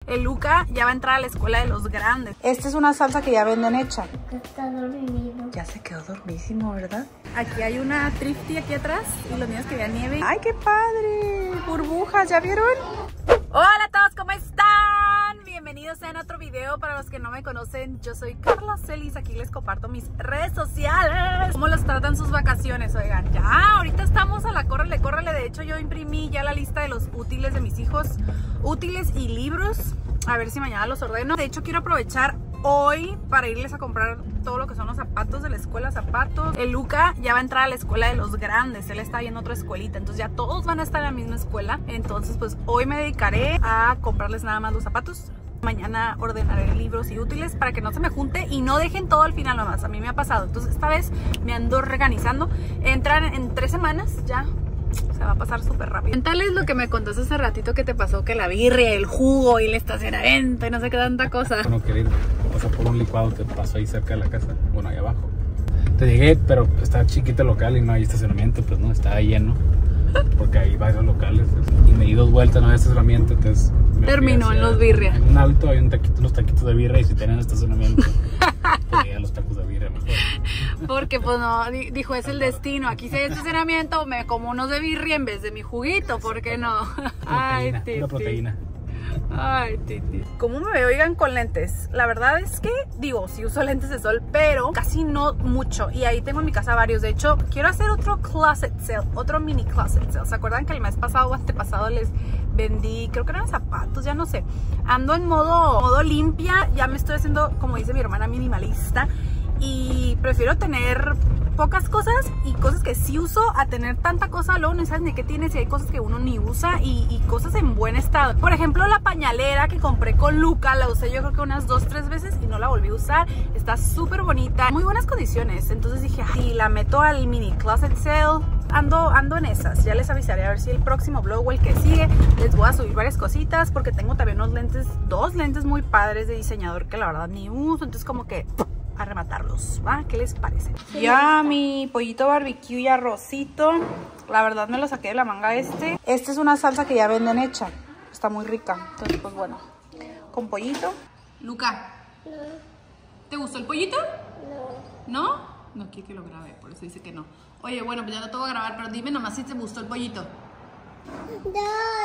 El Luca ya va a entrar a la escuela de los grandes. Esta es una salsa que ya venden hecha. Está dormido. Ya se quedó dormidísimo, ¿verdad? Aquí hay una Thrifty aquí atrás y los niños querían nieve. ¡Ay, qué padre! Burbujas, ¿ya vieron? Hola a todos, ¿cómo están? Bienvenidos a otro video. Para los que no me conocen, yo soy Carla Celis. Aquí les comparto mis redes sociales. ¿Cómo los tratan sus vacaciones? Oigan, ya ahorita estamos a la córrele, córrele. De hecho, yo imprimí ya la lista de los útiles de mis hijos. Útiles y libros. A ver si mañana los ordeno. De hecho, quiero aprovechar hoy para irles a comprar todo lo que son los zapatos de la escuela, zapatos. El Luca ya va a entrar a la escuela de los grandes, él está yendo a otra escuelita, entonces ya todos van a estar en la misma escuela. Entonces pues hoy me dedicaré a comprarles nada más los zapatos. Mañana ordenaré libros y útiles para que no se me junte y no dejen todo al final nomás. A mí me ha pasado, entonces esta vez me ando organizando. Entran en 3 semanas ya. Se va a pasar súper rápido. Cuéntales lo que me contaste hace ratito que te pasó, que la birria, el jugo y el estacionamiento y no sé qué tanta cosa. Bueno, quería pasar por un licuado que pasó ahí cerca de la casa, bueno, ahí abajo. Te llegué, pero está chiquito el local y no hay estacionamiento, pues no, está lleno. Porque hay varios locales. Y me di 2 vueltas, no hay estacionamiento, entonces... Terminó en los birria. En un alto hay unos taquitos de birria y si tienen estacionamiento, pues ya los tacos de birria mejor. Porque pues no, dijo, es el destino. Aquí si hay estacionamiento, me como unos de birria en vez de mi juguito, ¿por qué no? Ay, Proteína, pura proteína. Ay, titi. ¿Cómo me veo, oigan, con lentes? La verdad es que, digo, sí uso lentes de sol, pero casi no mucho. Y ahí tengo en mi casa varios. De hecho, quiero hacer otro closet sale, otro mini closet sale. ¿Se acuerdan que el mes pasado o antepasado les vendí, creo que eran zapatos, ya no sé? Ando en modo limpia, ya me estoy haciendo, como dice mi hermana, minimalista. Y prefiero tener pocas cosas y cosas que sí uso a tener tanta cosa, luego no sabes ni qué tienes y hay cosas que uno ni usa y cosas en buen estado. Por ejemplo, la pañalera que compré con Luca, la usé yo creo que unas 2-3 veces y no la volví a usar. Está súper bonita, muy buenas condiciones. Entonces dije, ay, la meto al mini closet sale. Ando en esas, ya les avisaré a ver si el próximo vlog o el que sigue les voy a subir varias cositas porque tengo también unos lentes, 2 lentes muy padres de diseñador que la verdad ni uso, entonces como que a rematarlos, ¿va? ¿Qué les parece? Ya mi pollito barbecue y arrocito, la verdad me lo saqué de la manga este. Esta es una salsa que ya venden hecha, está muy rica, entonces pues bueno, con pollito. Luca, No, ¿te gustó el pollito? no. ¿No? No quiere que lo grabe, por eso dice que no. Oye, bueno, pues ya no te voy a grabar, pero dime nomás si te gustó el pollito. No.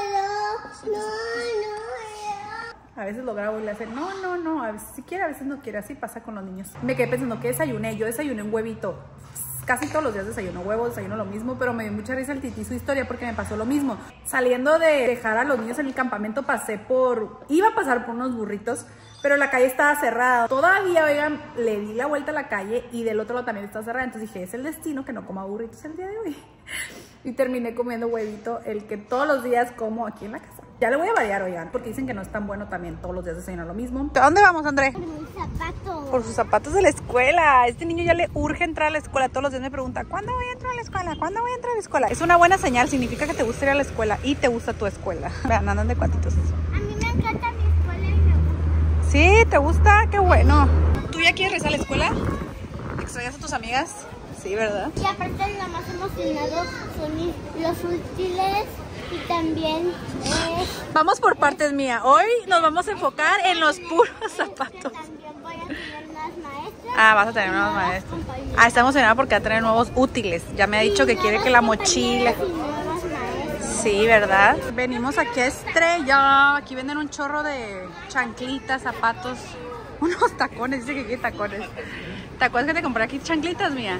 A veces lo grabo y le hace no, a veces sí quiere, a veces no quiere, así pasa con los niños. Me quedé pensando que desayuné, yo desayuné un huevito. Casi todos los días desayuno huevos, desayuno lo mismo, pero me dio mucha risa el tití su historia porque me pasó lo mismo. Saliendo de dejar a los niños en el campamento iba a pasar por unos burritos, pero la calle estaba cerrada. Todavía, oigan, le di la vuelta a la calle y del otro lado también está cerrada, entonces dije, es el destino que no coma burritos el día de hoy. Y terminé comiendo huevito, el que todos los días como aquí en la casa. Ya le voy a variar, oigan, porque dicen que no es tan bueno también todos los días desayunar lo mismo. ¿A dónde vamos, André? Por mis zapatos. Por sus zapatos de la escuela. A este niño ya le urge entrar a la escuela. Todos los días me pregunta, ¿cuándo voy a entrar a la escuela? ¿Cuándo voy a entrar a la escuela? Es una buena señal, significa que te gusta ir a la escuela y te gusta tu escuela. Vean, andan de cuantitos. A mí me encanta mi escuela y me gusta. Sí, ¿te gusta? Qué bueno. ¿Tú ya quieres regresar a la escuela? ¿Extrañas a tus amigas? Sí, ¿verdad? Y aparte lo más emocionado son los útiles y también Vamos por partes, mía. Hoy nos vamos a enfocar en los puros zapatos. también voy a tener unas maestras. Ah, vas a tener nuevos maestros. Ah, está emocionada porque va a tener nuevos útiles. Ya me ha dicho que quiere que la mochila... Sí, ¿verdad? Venimos aquí a Estrella. Aquí venden un chorro de chanclitas, zapatos, unos tacones. Dice que quiere tacones. ¿Te acuerdas que te compré aquí chanclitas, mía?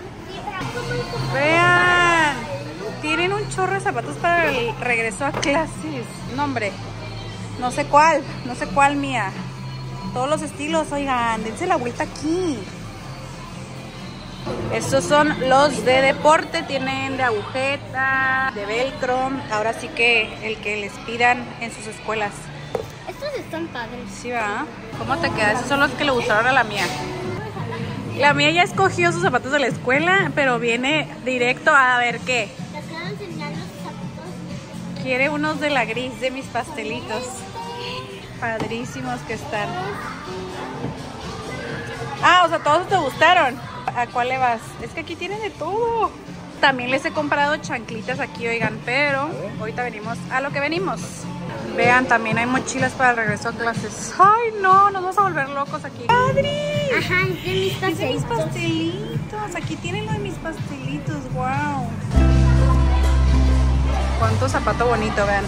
Vean, tienen un chorro de zapatos para el regreso a clases. No, hombre, no sé cuál, mía. Todos los estilos, oigan, dense la vuelta aquí. Estos son los de deporte, tienen de agujeta, de velcro. Ahora sí que el que les pidan en sus escuelas. Estos están padres. Sí, ¿va? ¿Cómo te queda? Esos son los que le gustaron a la mía. La mía ya escogió sus zapatos de la escuela, pero viene directo a ver qué. Te quiero enseñar los zapatos. Quiere unos de la gris, de mis pastelitos. Padrísimos que están. Ah, o sea, todos te gustaron. ¿A cuál le vas? Es que aquí tienen de todo. También les he comprado chanclitas aquí, oigan, pero ahorita venimos a lo que venimos. Vean, también hay mochilas para el regreso a clases. Ay, no, nos vamos a volver locos aquí. ¡Padre! Ajá, de mis Es de mis pastelitos. pastelitos. Aquí tienen lo de mis pastelitos. Wow. Cuánto zapato bonito, vean.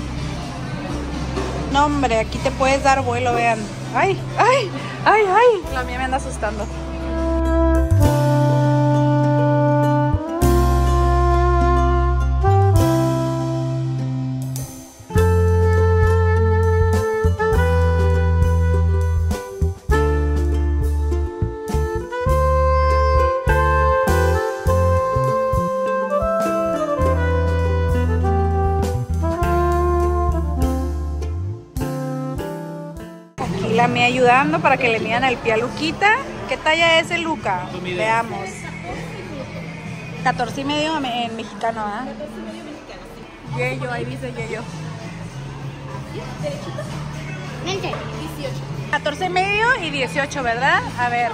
No, hombre, aquí te puedes dar vuelo, vean. Ay, ay, ay, ay. La mía me anda asustando. La mía ayudando para que le midan el pie a Luquita. ¿Qué talla es el Luca? Veamos. 14 y medio en mexicano, ¿ah? Yeyo, ahí dice Yeyo. Vente. 14 y medio y 18, ¿verdad? A ver.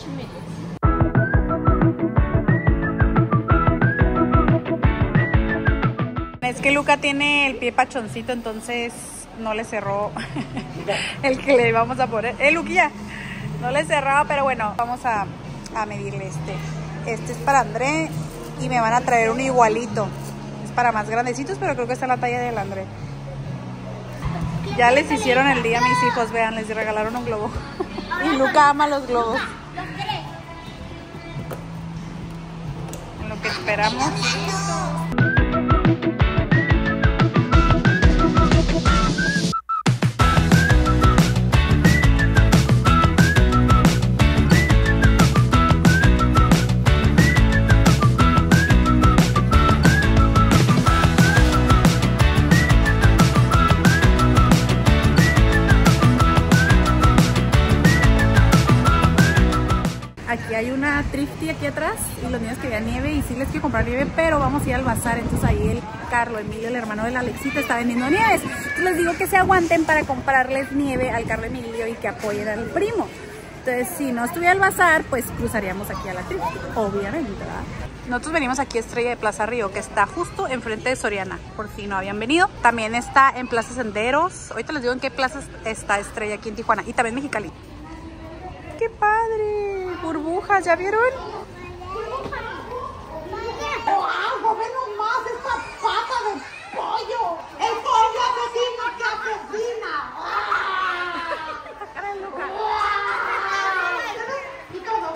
Es que Luca tiene el pie pachoncito, entonces no le cerró el que le íbamos a poner. Luquilla, no le cerraba, pero bueno, vamos a medirle este. Este es para André y me van a traer uno igualito. Es para más grandecitos, pero creo que está la talla del André. Ya les hicieron el día a mis hijos, vean, les regalaron un globo. Y Luca ama los globos. En lo que esperamos. Aquí hay una Thrifty aquí atrás y los niños querían nieve y sí les quiero comprar nieve, pero vamos a ir al bazar. Entonces ahí el Carlos Emilio, el hermano de la Alexita, está vendiendo nieves. Entonces les digo que se aguanten para comprarles nieve al Carlos Emilio y que apoyen al primo. Entonces si no estuviera el bazar, pues cruzaríamos aquí a la Thrifty, obviamente, ¿verdad? Nosotros venimos aquí a Estrella de Plaza Río, que está justo enfrente de Soriana, por si no habían venido. También está en Plaza Senderos. Ahorita les digo en qué plaza está Estrella aquí en Tijuana. Y también Mexicali. ¡Qué padre! Burbujas, ¿ya vieron? ¡Wow! ¡Ve nomás esta pata de pollo! ¡El pollo asesino que asesina! ¡Y todos!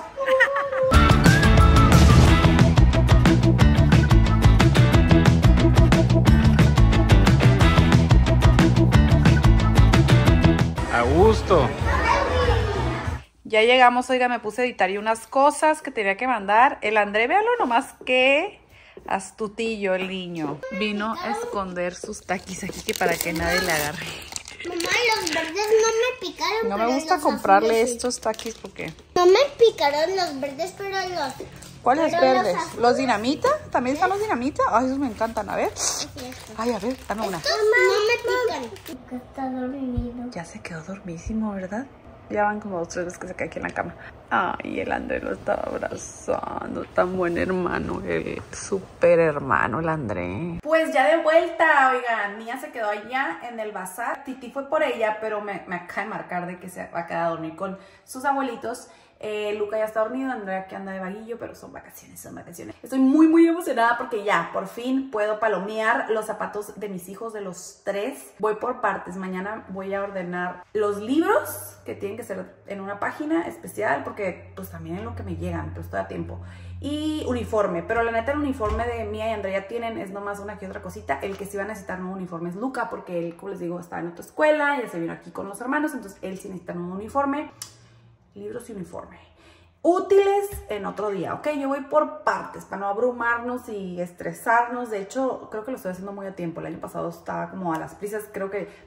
A gusto. Ya llegamos, oiga, me puse a editar y unas cosas que tenía que mandar. El André, véalo nomás que astutillo el niño. Vino a esconder sus taquis aquí que para que nadie le agarre. Mamá, los verdes no me picaron. No me pero gusta los comprarle azules sí. estos taquis porque... No me picaron los verdes, pero los... ¿Cuáles pero los verdes? azules. ¿Los dinamita? ¿También están los dinamita? Ay, esos me encantan. A ver. Ay, a ver, dame una. Estos no me pican. Porque está dormido. Ya se quedó dormidísimo, ¿verdad? Ya van como 2 o 3 veces que se cae aquí en la cama. Ay, el André lo estaba abrazando. Tan buen hermano, el súper hermano, el André. Pues ya de vuelta, oigan. Mía se quedó allá en el bazar. Titi fue por ella, pero me acaba de marcar de que se va a quedar a dormir con sus abuelitos. Luca ya está dormido, Andrea que anda de vaguillo, pero son vacaciones, son vacaciones. Estoy muy muy emocionada porque ya, por fin puedo palomear los zapatos de mis hijos, de los 3. Voy por partes, mañana voy a ordenar los libros que tienen que ser en una página especial porque pues también es lo que me llegan, pero estoy a tiempo. Y uniforme, pero la neta el uniforme de Mía y Andrea tienen es nomás una que otra cosita. El que sí va a necesitar nuevo uniforme es Luca porque él, como les digo, está en otra escuela, ya se vino aquí con los hermanos, entonces él sí necesita nuevo uniforme. Libros y uniforme. Útiles en otro día, ¿ok? Yo voy por partes para no abrumarnos y estresarnos. De hecho, creo que lo estoy haciendo muy a tiempo. El año pasado estaba como a las prisas. Creo que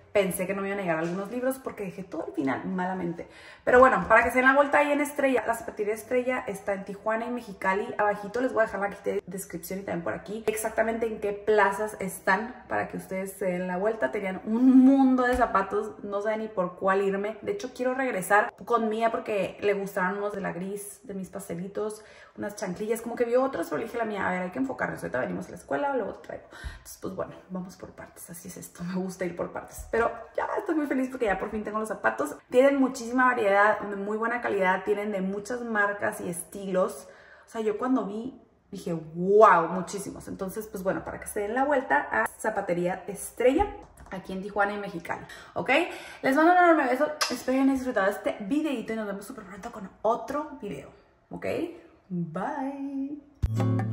pensé que no me iban a llegar algunos libros porque dejé todo al final, malamente. Pero bueno, para que se den la vuelta ahí en Estrella, la zapatería Estrella está en Tijuana y Mexicali. Abajito les voy a dejar la descripción y también por aquí exactamente en qué plazas están para que ustedes se den la vuelta. Tenían un mundo de zapatos, no sé ni por cuál irme. De hecho, quiero regresar con Mía porque le gustaron unos de la Gris, de mis pastelitos, unas chanclillas, como que vio otros, pero le dije a la Mía, a ver, hay que enfocarnos. Ahorita venimos a la escuela, luego te traigo. Entonces, pues bueno, vamos por partes. Así es esto, me gusta ir por partes. Pero ya estoy muy feliz porque ya por fin tengo los zapatos. Tienen muchísima variedad, de muy buena calidad, tienen de muchas marcas y estilos. O sea, yo cuando vi dije, wow, muchísimos. Entonces, pues bueno, para que se den la vuelta a Zapatería Estrella, aquí en Tijuana y Mexicali, ¿ok? Les mando un enorme beso. Espero que hayan disfrutado de este videito y nos vemos súper pronto con otro video, ¿ok? Bye.